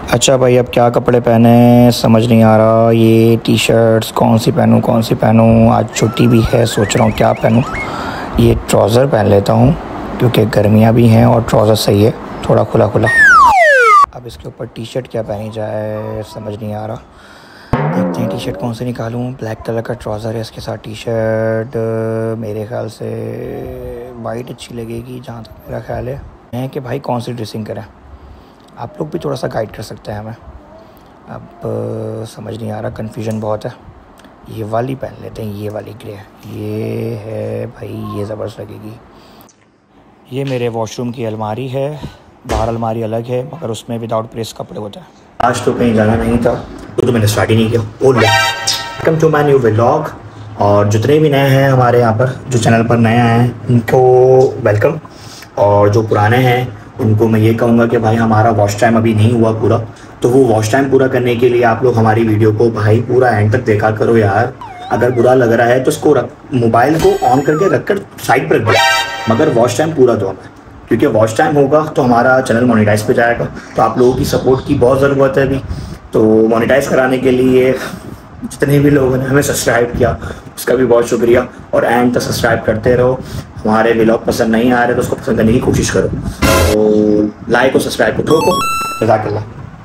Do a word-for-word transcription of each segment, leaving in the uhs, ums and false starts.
अच्छा भाई, अब क्या कपड़े पहने समझ नहीं आ रहा। ये टी शर्ट्स कौन सी पहनूं कौन सी पहनूं। आज छुट्टी भी है, सोच रहा हूँ क्या पहनूं। ये ट्राउज़र पहन लेता हूँ क्योंकि गर्मियाँ भी हैं और ट्राउज़र सही है, थोड़ा खुला खुला। अब इसके ऊपर टी शर्ट क्या पहनी जाए समझ नहीं आ रहा। देखते हैं टी शर्ट कौन सी निकालूं। ब्लैक कलर का ट्राउज़र है, इसके साथ टी शर्ट मेरे ख़्याल से वाइट अच्छी लगेगी जहाँ तक मेरा ख्याल है कि भाई कौन सी ड्रेसिंग करें। आप लोग भी थोड़ा सा गाइड कर सकते हैं हमें। अब समझ नहीं आ रहा, कन्फ्यूजन बहुत है। ये वाली पहन लेते हैं, ये वाली ग्रे। ये है भाई, ये ज़बरदस्त लगेगी। ये मेरे वॉशरूम की अलमारी है, बाहर अलमारी अलग है मगर उसमें विदाउट प्रेस कपड़े होते हैं। आज तो कहीं जाना नहीं था तो, तो मैंने स्टार्ट ही नहीं किया। Oh welcome to my new vlog. और जितने भी नए हैं हमारे यहाँ पर, जो चैनल पर नए हैं उनको वेलकम, और जो पुराने हैं उनको मैं ये कहूँगा कि भाई हमारा वॉच टाइम अभी नहीं हुआ पूरा, तो वो वॉच टाइम पूरा करने के लिए आप लोग हमारी वीडियो को भाई पूरा एंड तक देखा करो यार। अगर बुरा लग रहा है तो उसको रख, मोबाइल को ऑन करके रख कर साइड पर रख दो, मगर वॉच टाइम पूरा दो हमें, क्योंकि वॉच टाइम होगा तो हमारा चैनल मोनेटाइज पे जाएगा। तो आप लोगों की सपोर्ट की बहुत ज़रूरत है अभी। तो मोनेटाइज कराने के लिए जितने भी लोगों ने हमें सब्सक्राइब किया उसका भी बहुत शुक्रिया, और एंड तक सब्सक्राइब करते रहो। हमारे व्लॉग पसंद नहीं आ रहे तो उसको पसंद करने की कोशिश करो, तो लाइक और सब्सक्राइब को ठोको। जज़ाकल्लाह।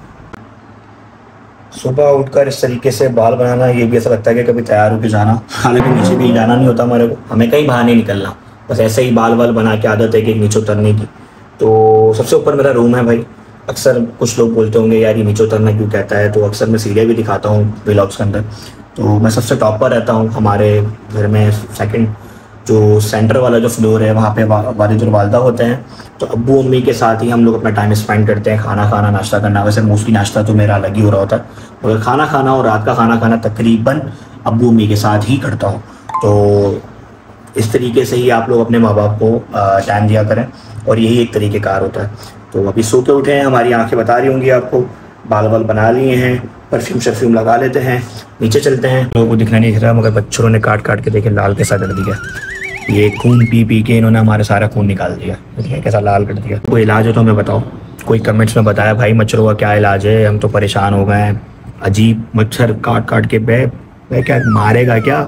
सुबह उठकर इस तरीके से बाल बनाना, ये भी ऐसा लगता है कि कभी तैयार होकर जाना, हालांकि नीचे भी जाना नहीं होता हमारे को, हमें कहीं बाहर नहीं निकलना, बस ऐसे ही बाल वाल बना के आदत है कि नीचे उतरने की। तो सबसे ऊपर मेरा रूम है भाई। अक्सर कुछ लोग बोलते होंगे यार ये नीचे उतरना क्यों कहता है, तो अक्सर मैं सीढ़ियाँ भी दिखाता हूँ व्लॉग्स के अंदर। तो मैं सबसे टॉप पर रहता हूँ हमारे घर में। सेकंड जो सेंटर वाला जो फ्लोर है वहाँ पे वालिद और वालदा होते हैं, तो अब्बू अम्मी के साथ ही हम लोग अपना टाइम स्पेंड करते हैं। खाना खाना, नाश्ता करना, वैसे मोस्टली नाश्ता तो मेरा अलग ही हो रहा होता है, मगर खाना खाना और रात का खाना खाना तकरीबन अब्बू अम्मी के साथ ही करता हूँ। तो इस तरीके से ही आप लोग अपने माँ बाप को टाइम दिया करें, और यही एक तरीक़ेकार होता है। तो अभी सो के उठे हैं, हमारी आंखें बता रही होंगी आपको, बाल बाल बना लिए हैं, परफ्यूम शर्फ्यूम लगा लेते हैं, नीचे चलते हैं। लोगों को दिखना नहीं दिख रहा मगर बच्चों ने काट काट के देखे लाल कैसा कर दिया। ये खून पी पी के इन्होंने हमारे सारा खून निकाल दिया, देखिए कैसा लाल कर दिया। कोई इलाज हो तो हमें बताओ, कोई कमेंट्स में बताया भाई मच्छरों का क्या इलाज है, हम तो परेशान हो गए हैं। अजीब मच्छर काट काट के बे, बे क्या मारेगा क्या।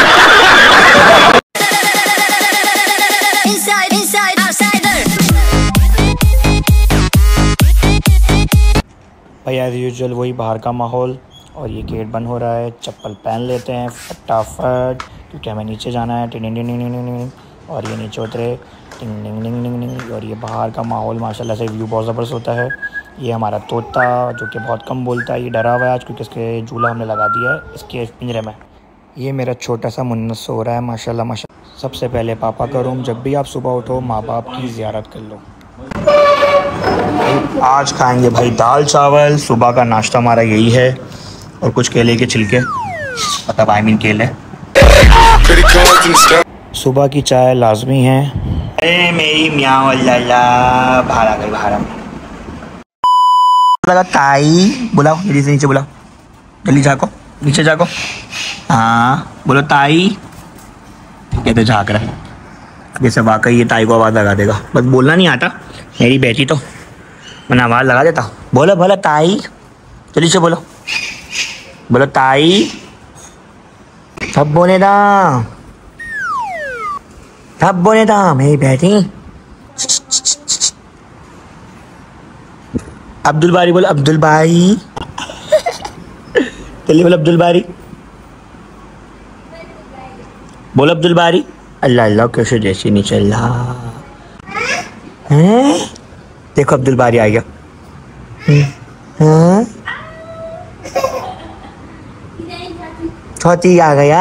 भाई एज यूजुअल वही बाहर का माहौल, और ये गेट बंद हो रहा है। चप्पल पहन लेते हैं फटाफट क्योंकि हमें नीचे जाना है। टिंग टिंग टिंग टिंग, और ये नीचे उतरे टिंग टिंग टिंग टिंग टिंग। और ये बाहर का माहौल माशाल्लाह से व्यू बहुत ज़बरदस्त होता है। ये हमारा तोता जो कि बहुत कम बोलता है, ये डरा हुआ है आज क्योंकि इसके झूला हमने लगा दिया है इसके पिंजरे में। ये मेरा छोटा सा मुन्नत सो रहा है माशाल्लाह माशाल्लाह। सबसे पहले पापा का रूम, जब भी आप सुबह उठो माँ बाप की ज़ियारत कर लो। आज खाएंगे भाई दाल चावल, सुबह का नाश्ता हमारा यही है, और कुछ केले के छिलके, मतलब आई मीन केले। सुबह की चाय लाजमी है। अरे मेरी म्याओ अल्लाह, बाहर आ गई बाहर। लगा ताई, बुलाओ जल्दी से नीचे, बुलाओ जल्दी, झाको नीचे झाको। हाँ बोलो ताई, कहते झाँक रहा है जैसे वाकई ये ताई को आवाज़ लगा देगा, बस बोलना नहीं आता मेरी बेटी तो, मैंने आवाज़ लगा देता। बोलो बोलो ताई, जल्दी से बोलो, बोलो ताई, सब बोले दा, सब बोले दा मेरी बेटी। अब्दुल बारी बोलो, अब्दुल बारी, जल्दी बोलो अब्दुल बारी, बोलो अब्दुल बारी। अल्लाह अल्लाह कैसे जैसे नहीं चल रहा है। देखो अब्दुल बारी आ गया। हाँ छोटी आ गया।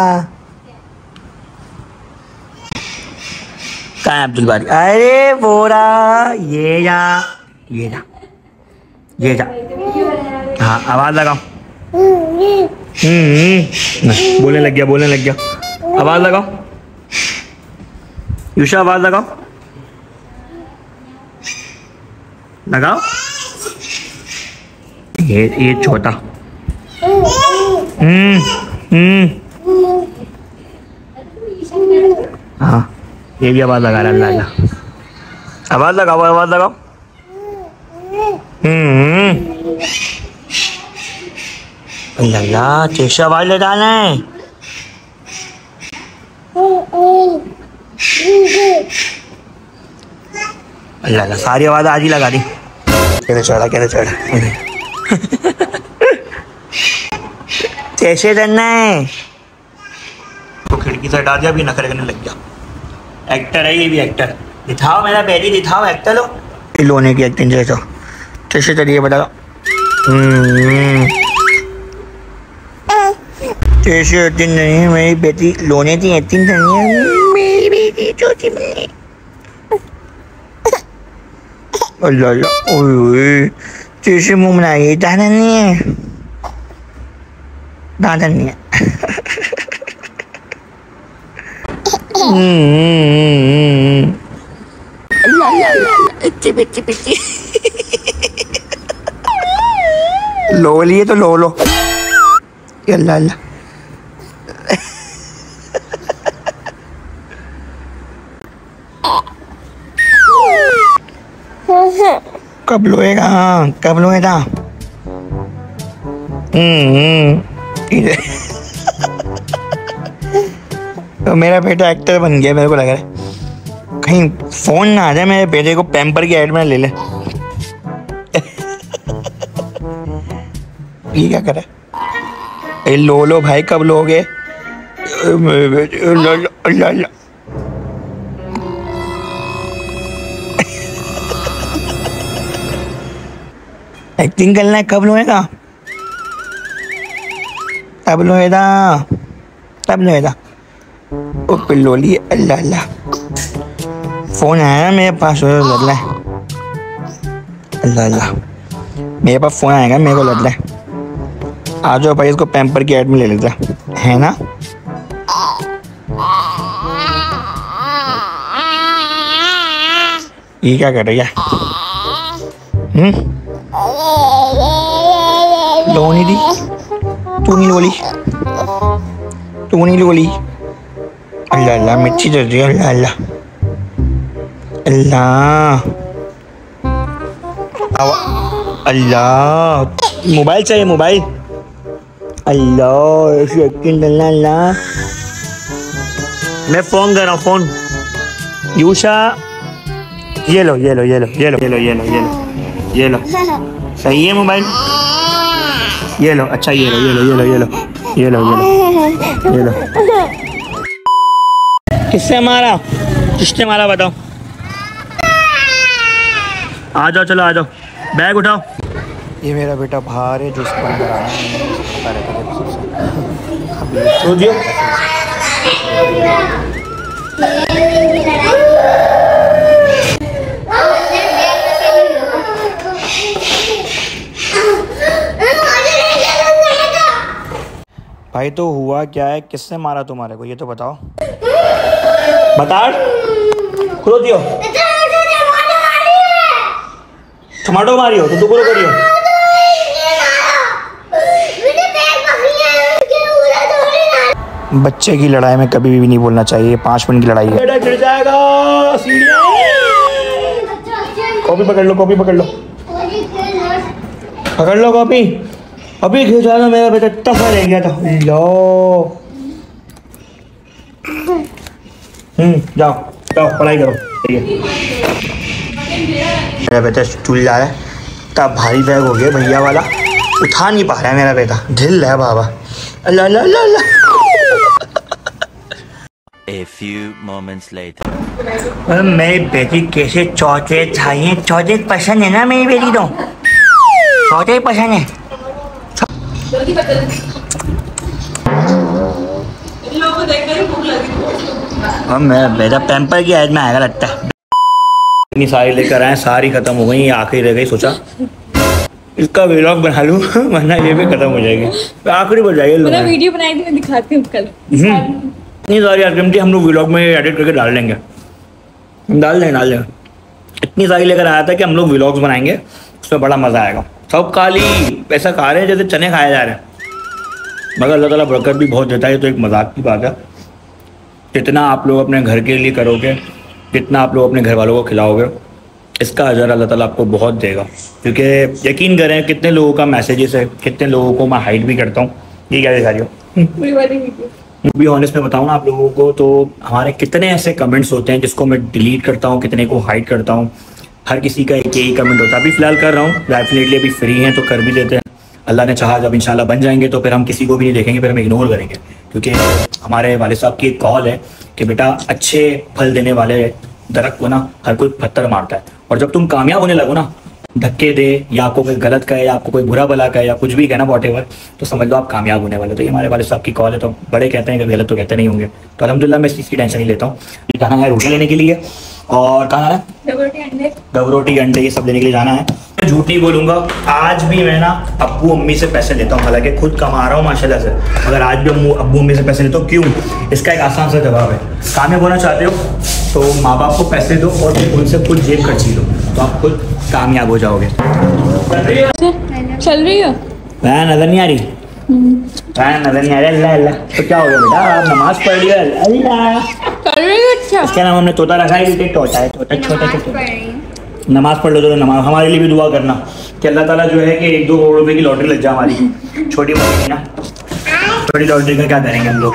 कहाँ है अब्दुल बारी? अरे बोरा, ये जा ये जा ये जा। हाँ आवाज लगाओ। हम्म बोलने लग गया बोलने लग गया। आवाज लगाओ यूशा, आवाज लगाओ लगाओ। ये ये छोटा हम्म हम्म हाँ ये भी आवाज लगा रहा है। अल्लाह आवाज लगाओ आवाज लगाओ। हम्म अल्लाह चेशा आवाज ले डालना है। अल्लाह सारी आवाज आज ही लगा दी। कैसे चढ़ा कैसे चढ़ा कैसे करना है तो खिड़की से हटा दिया, अभी नखरे करने लग गया। एक्टर है ये भी एक्टर। दिखाओ मेरा बेटी दिखाओ, एक्टर लो लोने की एक्टिंग जैसा। कैसे करिए बता। कैसे एक्टिंग नहीं, मेरी बेटी लोने की एक्टिंग करनी है। मेरी बेटी छोटी बनी। अल्लाह अल्लाह ओए कैसे मुंह बनाइए। दादा नहीं है, दादा नहीं है। अल्लाह अल्लाह अच्छी बच्ची बच्ची लो लिए तो लो लो। अल्लाह अल्लाह कब लोएगा, कब लोएगा। हम्म तो मेरा बेटा एक्टर बन गया। मेरे को लग रहा है कहीं फोन ना आ जाए मेरे बेटे को पैम्पर की एड में ले ले। ये क्या करे। ए लो लो भाई कब लोगे। एक्टिंग करना है, कब लोएगा, तब लोएगा, तब लोएगा। ओ पिल्लोली अल्लाह अल्लाह फोन आया मेरे पास, लग रहा है। अल्लाह अल्लाह मेरे पास फोन आएगा, मेरे को लग रहा है। आ जाओ भाई इसको पैम्पर की एड में ले लेता है ना। ये क्या कर रही है। हम्म लो नहीं दी, तू नहीं लोली, तू नहीं लोली। अल्लाह अल्लाह मिर्ची चल रही है। अल्लाह अल्लाह अल्लाह अल्लाह मोबाइल चाहिए मोबाइल। अल्लाह ऐसी एक्टिंग करना। अल्लाह मैं फोन कर रहा हूँ फोन। यूशा ये लो ये लो ये लो ये लो ये लो ये लो ये लो ये लो सही है मोबाइल। ये लो अच्छा ये लो ये लो ये लो ये लो ये लो ये लो ये लो। किससे मारा, किसने मारा बताओ। आ जाओ चलो आ जाओ, बैग उठाओ। ये मेरा बेटा बाहर है जो इसको अंदर आना भाई। तो हुआ क्या है, किसने मारा तुम्हारे को ये तो बताओ। बता खुलो दियो। टमाटो मारी हो तो तू करो करियो। बच्चे की लड़ाई में कभी भी नहीं बोलना चाहिए। पाँच मिनट की लड़ाई है। बेटा गिर जाएगा। कॉपी पकड़ लो, कॉपी पकड़ लो, पकड़ लो कॉपी। अभी गिर जाएगा मेरा बेटा। टफा रह गया था। लो हम्म जाओ जाओ पढ़ाई करो। मेरा बेटा स्टूल ला रहा है, इतना भारी बैग हो गया भैया वाला, उठा नहीं पा रहा है मेरा बेटा। ढिल है बाबा। अल्लाह अल्लाह अल्लाह। A few moments later. मेरी बेटी कैसे चॉकलेट चाहिए। चॉकलेट पसंद है ना मेरी बेटी तो, चॉकलेट पसंद है। अब मेरा बेटा पैम्पर की एज में आएगा लगता है। इतनी सारी लेकर आए, सारी खत्म हो गई, आखिरी रह गई। सोचा इसका व्लॉग बना लूं वरना ये भी खत्म हो जाएगी। आखिरी हो जाएगी। मैंने वीडियो बनाई थी, मैं दिखाती हूँ कल। इतनी सारी आइटम थी, हम लोग व्लॉग में एडिट करके डाल देंगे, डाल देंगे डाल देंगे। इतनी सारी लेकर आया था कि हम लोग व्लॉग्स बनाएंगे, उसमें बड़ा मज़ा आएगा। सब काली ऐसा खा रहे हैं जैसे चने खाए जा रहे हैं, मगर अल्लाह ताला बरकत भी बहुत देता है। तो एक मजाक की बात है। जितना आप लोग अपने घर के लिए करोगे, जितना आप लोग अपने घर वालों को खिलाओगे, इसका अजर अल्लाह ताला आपको बहुत देगा, क्योंकि यकीन करें कितने लोगों का मैसेजेस है, कितने लोगों को मैं हाइड भी करता हूँ। ये क्या दिखा रही हो? भी ऑनेस्ट में बताऊँ ना आप लोगों को, तो हमारे कितने ऐसे कमेंट्स होते हैं जिसको मैं डिलीट करता हूँ, कितने को हाइड करता हूँ। हर किसी का एक ही कमेंट होता है। अभी फ़िलहाल कर रहा हूँ, डेफिनेटली अभी फ्री हैं तो कर भी देते हैं। अल्लाह ने चाहा जब इंशाल्लाह बन जाएंगे तो फिर हम किसी को भी नहीं देखेंगे, फिर हम इग्नोर करेंगे, क्योंकि हमारे वालिद साहब की एक कॉल है कि बेटा अच्छे फल देने वाले दरख्त को ना हर कोई पत्थर मारता है, और जब तुम कामयाब होने लगो ना, धक्के दे या आपको कोई गलत कहे या आपको कोई बुरा भला कहे या कुछ भी कहना वॉट एवर, तो समझ लो आप कामयाब होने वाले। तो ये हमारे वालिद साहब की कॉल है, तो बड़े कहते हैं कि गलत तो कहते नहीं होंगे। तो अल्हम्दुलिल्लाह मैं इस चीज़ की टेंशन नहीं लेता हूँ। ये जाना है रोटी लेने के लिए, और कहाँ है डब रोटी अंडे ये सब लेने के लिए जाना है। मैं झूठ नहीं बोलूँगा, आज भी मैं ना अब्बू अम्मी से पैसे लेता हूँ, हालांकि खुद कमा रहा हूँ माशाल्लाह से, मगर आज भी अम्मू अब्बू अम्मी से पैसे लेता हूँ। क्यों? इसका एक आसान सा जवाब है, कामयाब होना चाहते हो तो माँ बाप को पैसे दो और फिर उनसे खुद जेब खर्ची लो, तो आप खुद कामयाब हो जाओगे। चल रही हो? मैं नजर नहीं आ रही, मैं नजर नहीं आ रही। अल्लाह अल्लाह, तो क्या हो गया बेटा, आप नमाज पढ़ लिया? अल्लाह कर रही हो? अच्छा, इसका नाम हमने तोता रखा है, क्योंकि तोता है, तोता छोटा छोटा। नमाज पढ़ लो तो नमाज, हमारे लिए भी दुआ करना कि अल्लाह ताला जो है कि एक दो करोड़ रुपए की लॉटरी लग जाए हमारी। छोटी मोटी ना छोटी लॉटरी का क्या करेंगे हम लोग।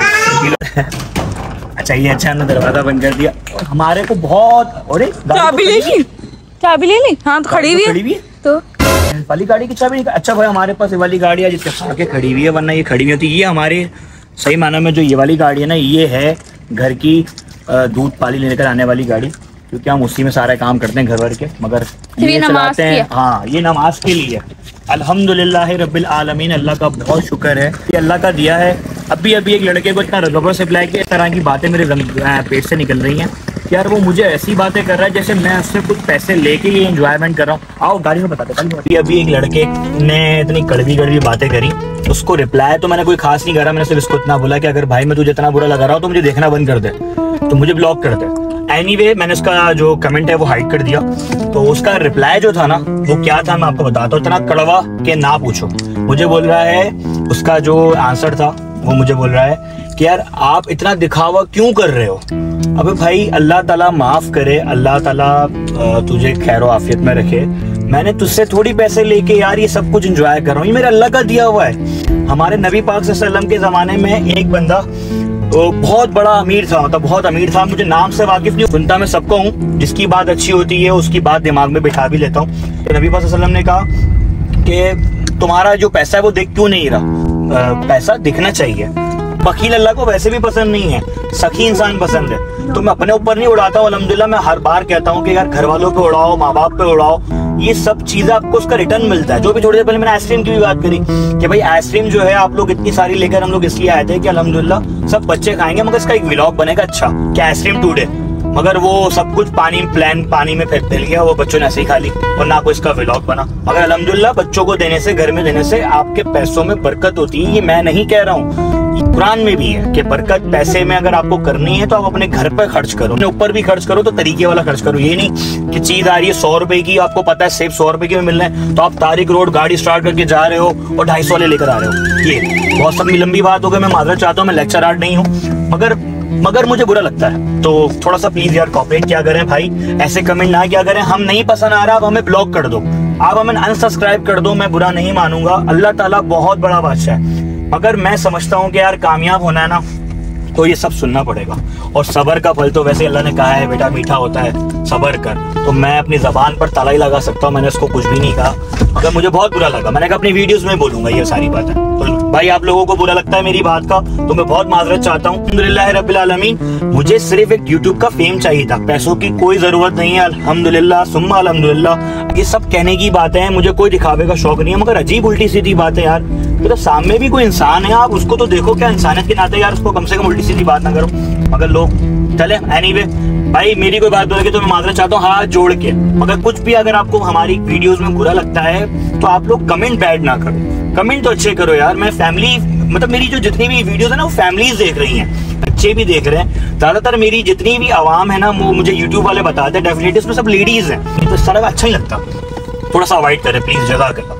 अच्छा ये अच्छा हमने दरवाजा बंद कर दिया, हमारे को बहुत। अरे चाबी ले ली, चाबी ले ली। हाँ तो खड़ी हुई है तो वाली गाड़ी की चाबी। अच्छा भाई हमारे पास ये वाली गाड़ी आज इत्तेफाक के खड़ी हुई है, वरना ये खड़ी हुई होती। ये हमारे सही माना में जो ये वाली गाड़ी है ना, ये है घर की दूध पाली लेकर आने वाली गाड़ी, क्योंकि हम उसी में सारा काम करते हैं घर भर के, मगर ये चलाते हैं। हाँ ये नमाज के लिए। अल्हम्दुलिल्लाह रब्बिल आलमीन, अल्लाह का बहुत शुक्र है कि अल्लाह का दिया है। अभी अभी एक लड़के को इतना रगबर से पिलाया कि इस तरह की बातें मेरे पेट से निकल रही हैं कि यार वो मुझे ऐसी बातें कर रहा है जैसे मैं उससे कुछ पैसे लेके ये एंजॉयमेंट कर रहा हूँ। आओ गाड़ी में बताते। अभी अभी एक लड़के ने इतनी कड़वी कड़वी बातें करी, उसको रिप्लाई तो मैंने कोई खास नहीं करा, मैंने सिर्फ इसको इतना बोला कि अगर भाई मैं तुझे इतना बुरा लगा रहा हूँ तो मुझे देखना बंद कर दे, तो मुझे ब्लॉक कर दे। एनीवे मैंने उसका जो कमेंट है वो हाइड कर दिया। तो उसका रिप्लाई जो था ना वो क्या था मैं आपको बताता हूँ, इतना कड़वा कि ना पूछो। मुझे बोल रहा है, उसका जो आंसर था वो मुझे बोल रहा है कि यार आप इतना दिखावा क्यों कर रहे हो। अबे भाई अल्लाह ताला माफ करे, अल्लाह ताला तुझे खैर आफियत में रखे। मैंने तुझसे थोड़ी पैसे लेके यार ये सब कुछ एंजॉय कर रहा हूँ, ये मेरा अल्लाह का दिया हुआ है। हमारे नबी पाक सल्लल्लाहु अलैहि वसल्लम के जमाने में एक बंदा तो बहुत बड़ा अमीर था, मतलब बहुत अमीर था, मुझे नाम से वाकिफ नहीं, सुनता मैं सबको हूँ, जिसकी बात अच्छी होती है उसकी बात दिमाग में बिठा भी लेता हूँ। तो नबी पाक सल्लल्लाहु अलैहि वसल्लम ने कहा कि तुम्हारा जो पैसा है वो देख क्यों नहीं रहा, पैसा दिखना चाहिए। बकील अल्लाह को वैसे भी पसंद नहीं है, सखी इंसान पसंद है। तो मैं अपने ऊपर नहीं उड़ाता हूँ, अल्हम्दुलिल्लाह मैं हर बार कहता हूँ कि यार घर वालों पे उड़ाओ, माँ बाप पे उड़ाओ, ये सब चीजें आपको उसका रिटर्न मिलता है। जो भी थोड़ी देर पहले मैंने आइसक्रीम की भी बात करी कि भाई आइसक्रीम जो है आप लोग इतनी सारी लेकर हम लोग इसलिए आए थे कि अल्हम्दुलिल्लाह सब बच्चे खाएंगे, मगर इसका एक व्लॉग बनेगा अच्छा कि आइसक्रीम टूडे, मगर वो सब कुछ पानी प्लान पानी में फेंक दिया, वो बच्चों ने ऐसे ही खा ली और ना कोई इसका व्लॉग बना। मगर अल्हम्दुलिल्लाह बच्चों को देने से, घर में देने से आपके पैसों में बरकत होती है। ये मैं नहीं कह रहा हूँ, कुरान में भी है कि बरकत पैसे में अगर आपको करनी है तो आप अपने घर पर खर्च करो, अपने ऊपर भी खर्च करो, तो तरीके वाला खर्च करो। ये नहीं कि चीज आ रही है सौ रुपए की, आपको पता है सिर्फ सौ रुपए की में मिल रहा है, तो आप तारिक रोड गाड़ी स्टार्ट करके जा रहे हो और ढाई सौ वाले लेकर आ रहे हो। ये बहुत सब लंबी बात हो गई, मैं माजरत चाहता हूँ, मैं लेक्चर आर्ट नहीं हूँ, मगर मगर मुझे बुरा लगता है। तो थोड़ा सा प्लीज यार कॉपरेट क्या करें भाई, ऐसे कमेंट ना क्या करें। हम नहीं पसंद आ रहा, आप हमें ब्लॉक कर दो, आप हमें अनसब्सक्राइब कर दो, मैं बुरा नहीं मानूंगा। अल्लाह ताला बहुत बड़ा बादशाह है, मगर मैं समझता हूँ कि यार कामयाब होना है ना तो ये सब सुनना पड़ेगा। और सबर का फल तो वैसे अल्लाह ने कहा है बेटा मीठा होता है, सबर कर। तो मैं अपनी जबान पर ताला ही लगा सकता हूँ, मैंने उसको कुछ भी नहीं कहा, मगर मुझे बहुत बुरा लगा। मैंने कहा अपनी वीडियोस में बोलूंगा ये सारी बातें। तो भाई आप लोगों को बुरा लगता है मेरी बात का तो मैं बहुत माजरत चाहता हूँ। अल्हम्दुलिल्लाह रब्बिल आलमीन, मुझे सिर्फ एक यूट्यूब का फेम चाहिए था, पैसों की कोई जरूरत नहीं है। अल्हम्दुलिल्लाह सुम्मा अल्हम्दुलिल्लाह, ये सब कहने की बातें हैं, मुझे कोई दिखावे का शौक नहीं है, मगर अजीब उल्टी सीधी बात है यार। तो सामने भी कोई इंसान है, आप उसको तो देखो, क्या इंसानियत के नाते यार उसको कम से कम उल्टी सीधी बात ना करो। मगर लोग चले एनीवे भाई, मेरी कोई बात बोलेगी तो मैं माजरत चाहता हूँ हाथ जोड़ के। मगर कुछ भी अगर आपको हमारी वीडियोस में बुरा लगता है तो आप लोग कमेंट बैड ना करो, कमेंट तो अच्छे करो यार। मैं फैमिली, मतलब मेरी जो जितनी भी वीडियोस है ना वो फैमिलीज देख रही हैं, बच्चे भी देख रहे हैं। ज्यादातर मेरी जितनी भी आवाम है ना वो मुझे यूट्यूब वाले बताते हैं, डेफिनेटली उसमें सब लेडीज हैं, तो इस तरह का अच्छा ही लगता। थोड़ा सा अवॉइड करें प्लीज, जज़ाकल्लाह।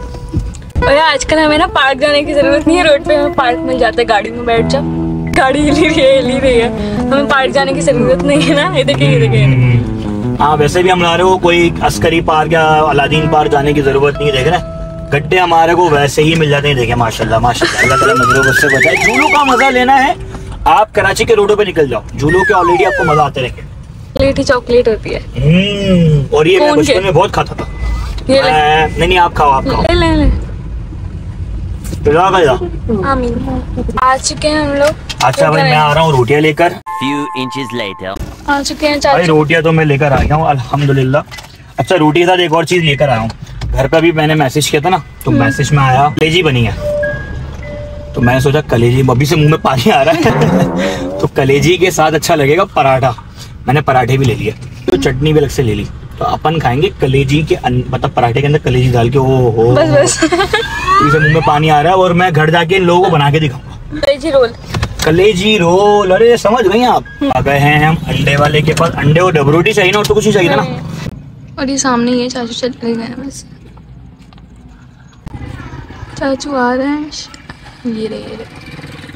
और आजकल हमें ना पार्क जाने की जरूरत नहीं है, रोड पे हमें पार्क मिल जाता है, गाड़ी में बैठ जाओ, गाड़ी हिली रही है हिली रही है, हमें पार्क जाने की जरूरत नहीं है ना। ये देखिए ये देखिए हाँ वैसे भी हमारे को कोई अस्करी पार्क या अलादीन पार्क जाने की जरूरत नहीं है। देख रहे हैं गड्ढे हमारे को वैसे ही मिल जाते हैं। देखे माशाल्लाह माशाल्लाह, अल्लाह ताला नजरों से बचाए। झूलों का मजा लेना है, आप कराची के रोडों पे निकल जाओ, झूलों के ऑलरेडी आपको मजा आते रहेंगे। चॉकलेट चॉकलेट होती है। हम्म, और ये मैं बचपन में बहुत खाता था। ये ले। नहीं नहीं आप खाओ आप खाओ। ले ले ले। आमीन। आ चुके हैं हम लोग। अच्छा भाई मैं आ रहा हूँ रोटियां लेकर। Few inches later. आ चुके हैं भाई चाचू। रोटियां तो मैं लेकर आ गया हूँ अल्हम्दुलिल्लाह। अच्छा रोटी के साथ एक और चीज लेकर आया हूँ। घर पे भी मैंने मैसेज किया था ना, तो मैसेज में आया कलेजी बनी है। तो मैंने सोचा कलेजी, अभी से मुंह में पानी आ रहा है तो कलेजी के साथ अच्छा लगेगा पराठा। मैंने पराठे भी ले लिए, तो चटनी भी अलग से ले ली। तो अपन खाएंगे कलेजी के मतलब पराठे के अंदर कलेजी डाल के। ओ हो बस बस इसे मुंह में पानी आ रहा है। और मैं घर जाके इन लोगों को बना के दिखाऊंगा कलेजी रोल। कलेजी रोल। अरे समझ गई आप। आ गए हैं हम अंडे वाले के पास। अंडे और डबरोटी चाहिए ना, और तो कुछ ही चाहिए ना। और ये सामने ही है, चाचू चले गए हैं बस। चाचू आ रहे हैं। ये रहे ये रहे।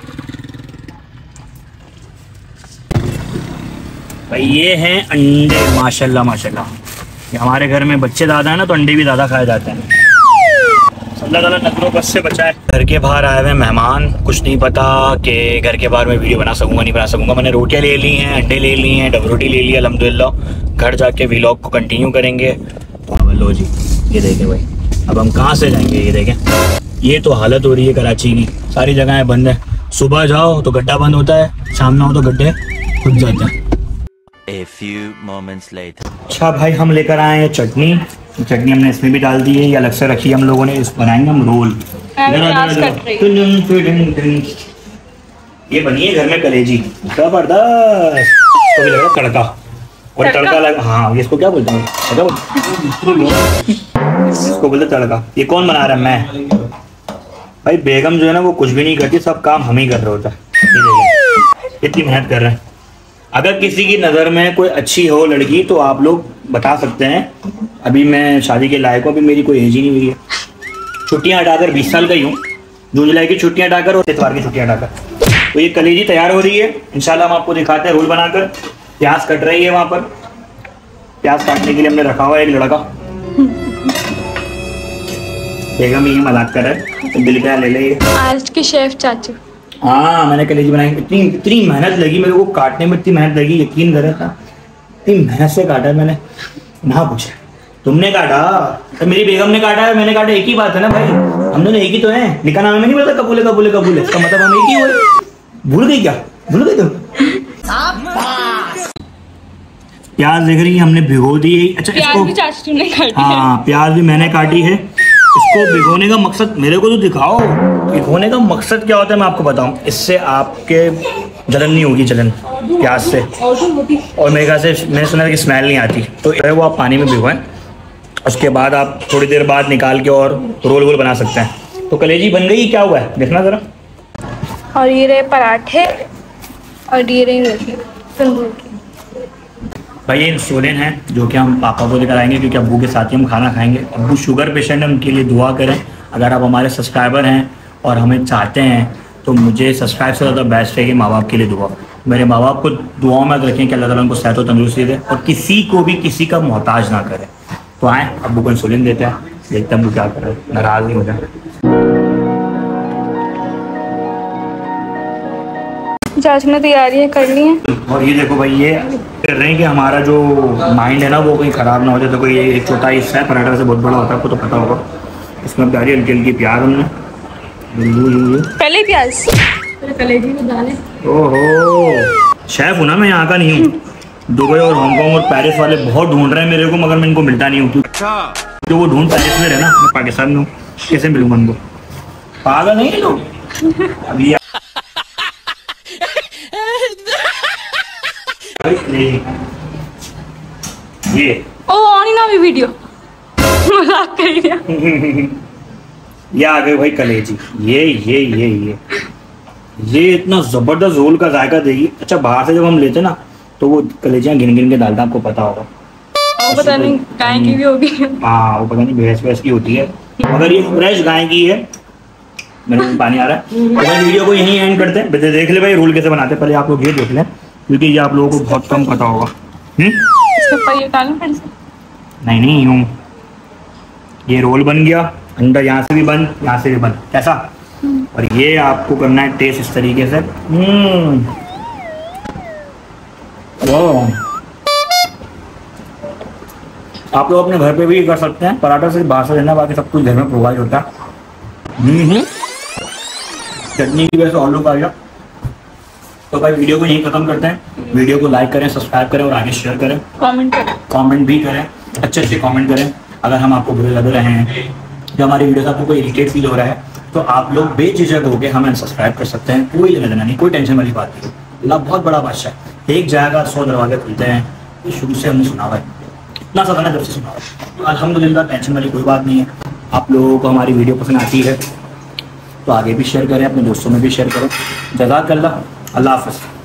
भाई ये हैं अंडे माशाल्लाह माशाल्लाह। ये हमारे घर में बच्चे ज़्यादा है ना, तो अंडे भी ज़्यादा खाए जाते हैं। अल्लाह ताला नजरों बस से बचाए। घर के बाहर आए हुए मेहमान, कुछ नहीं पता कि घर के बाहर मैं वीडियो बना सकूंगा नहीं बना सकूंगा। मैंने रोटियां ले ली हैं, अंडे ले लिए हैं, डबरोटी ले ली है अल्हम्दुलिल्लाह। घर जाके व्लॉग को कंटिन्यू करेंगे। लो जी ये देखें भाई, अब हम कहाँ से जाएंगे। ये देखें, ये तो हालत हो रही है कराची की, सारी जगहें बंद है। सुबह जाओ तो गड्ढा बंद होता है, शाम में हो तो गड्ढे खुद जाते हैं। A few moments later. अच्छा भाई हम लेकर आए हैं चटनी। चटनी हमने इसमें भी डाल दी है, ये अलग से रखी है हम लोगों ने। इस बनाएंगे हम रोल। ये बनी है घर में कलेजी जबरदस्त। तो भी लग रहा तड़का और तड़का लगा। हाँ ये इसको क्या बोलते हैं, इसको बोलते तड़का। ये कौन बना रहा है? मैं। भाई बेगम जो है ना वो कुछ भी नहीं करती, सब काम हम ही कर रहे होता है। इतनी मेहनत कर रहे हैं। अगर किसी की नज़र में कोई अच्छी हो लड़की तो आप लोग बता सकते हैं। अभी मैं शादी के लायक हूँ, अभी मेरी कोई एज ही नहीं हुई है। छुट्टियां हटाकर बीस साल का ही हूँ। जून जुलाई की छुट्टियां हटाकर और इतवार की छुट्टियां हटाकर। तो ये कलेजी तैयार हो रही है, इंशाल्लाह हम आपको दिखाते हैं रोल बनाकर। प्याज कट रही है वहाँ पर। प्याज काटने के लिए हमने रखा हुआ है एक लड़का। बेगम ये मजाक कर रहा है, तो दिल का ले ले। आज के शेफ चाचू। हाँ मैंने कलेजी बनाई। इतनी इतनी मेहनत लगी मेरे को काटने में, इतनी मेहनत लगी यकीन करे था। इतनी मेहनत से काटा मैंने, ना पूछे। तुमने काटा तो मेरी बेगम ने काटा है, मैंने काटा, एक ही बात है ना भाई। हम दोनों एक ही तो हैं। निकाह नामे में नहीं बोलता कबूले कबूले कबूले, इसका मतलब हम एक ही हुए। भूल गई क्या? भूल गई तुम? प्याज देख रही है हमने भिगो दी है। अच्छा प्याज इसको भी चाचू ने काटी है। हाँ प्याज भी मैंने काटी है। इसको भिगोने का मकसद मेरे को तो दिखाओ। भिगोने का मकसद क्या होता है मैं आपको बताऊं। इससे आपके जलन नहीं होगी, जलन प्याज से। और मेरे ख्याल से मैंने सुना कि स्मेल नहीं आती। तो वो आप पानी में भिगोएं, उसके बाद आप थोड़ी देर बाद निकाल के और रोल वोल बना सकते हैं। तो कलेजी बन गई। क्या हुआ है देखना ज़रा। और ये रहे पराठे और ये रही रोटी तंदूर की। भाई ये इंसुलिन है जो कि हम पापा को लेकर आएंगे, क्योंकि अब्बू के साथ ही हम खाना खाएंगे। अब्बू शुगर पेशेंट है, उनके लिए दुआ करें। अगर आप हमारे सब्सक्राइबर हैं और हमें चाहते हैं तो मुझे सब्सक्राइब से ज़्यादा बेस्ट है कि माँ बाप के लिए दुआ। मेरे माँ बाप को दुआओं में रखें कि अल्लाह ताला उनको सेहत और तंदुरुस्ती दे और किसी को भी किसी का मोहताज ना करे। तो आए अब्बू को इंसुलिन देते हैं, देखते हैं अब्बू क्या कर रहे हैं, नाराज़ नहीं हो जाए। चाचू ने तैयारियां कर ली हैं। और ये देखो भाई ये कर रहे हैं कि हमारा जो माइंड है ना वो कहीं ख़राब ना हो जाए। तो कोई ये एक छोटा हिस्सा है, पराठा से बहुत बड़ा होता है, आपको तो पता होगा। इसमें डाली हल्की हल्की प्याज हमने। पहले प्याज कलेजी में डाले। ओहो शेफ हूँ ना मैं, यहाँ का नहीं हूँ। दुबई और हांगकांग और पेरिस वाले बहुत ढूंढ रहे हैं मेरे को, मगर मैं इनको मिलता नहीं हूँ। जो वो ढूंढ पेरिस में रहे ना, मैं पाकिस्तान में हूँ, कैसे मिलूंगा उनको? पागल नहीं है लोग। अभी ये ओ ऑन ही ना भी वीडियो मजाक कर रही है। ये आ गए भाई कलेजी। ये ये ये ये ये इतना जबरदस्त रोल का जायका देगी। अच्छा बाहर से जब हम लेते ना तो वो कलेजियाँ गिन गिन के डालता, आपको पता होगा। वो पता नहीं गाय की भी होगी। हाँ वो पता नहीं भैंस भैंस की होती है, मगर ये फ्रेश गाय की है। मेरे मुंह में पानी आ रहा है। तो भाई वीडियो को यहीं एंड करते हैं। देख ले भाई रोल कैसे बनाते हैं, पहले आप लोग ये देख लें, क्योंकि ये आप लोगों को बहुत कम पता होगा। हम्म इसके ऊपर ये डालूं फिर से? नहीं नहीं, यूं ये रोल बन गया, अंदर यहाँ से भी बंद, यहाँ से भी बंद, कैसा? और ये आपको करना है टेस्ट इस तरीके से। हम्म, आप लोग अपने घर पे भी कर सकते हैं। पराठा सिर्फ बाहर से लेना, बाकी सब कुछ घर में प्रोवाइड होता है। हम्म, चटनी की वजह से और लोग आ गया। तो भाई वीडियो को यहीं खत्म करते हैं। वीडियो को लाइक करें, सब्सक्राइब करें और आगे शेयर करें, कमेंट करें, कमेंट भी करें, अच्छे अच्छे कमेंट करें। अगर हम आपको बुरे लग रहे हैं, जो हमारी वीडियो से आपको कोई इरिटेट फील हो रहा है, तो आप लोग बेझिझक होकर हमें सब्सक्राइब कर सकते हैं। कोई लेना देना नहीं, कोई टेंशन वाली बात नहीं। अल्लाह बहुत बड़ा बादशाह है, एक जाएगा सौ दरवाजे खुलते हैं। ये शुरू से हमने सुना हुआ है, इतना सा गाना जब से सुना हुआ है। तो अल्हम्दुलिल्लाह टेंशन वाली कोई बात नहीं है। आप लोगों को हमारी वीडियो पसंद आती है तो आगे भी शेयर करें, अपने दोस्तों में भी शेयर करें। जज़ाकल्लाह, अल्लाह हाफ़िज़।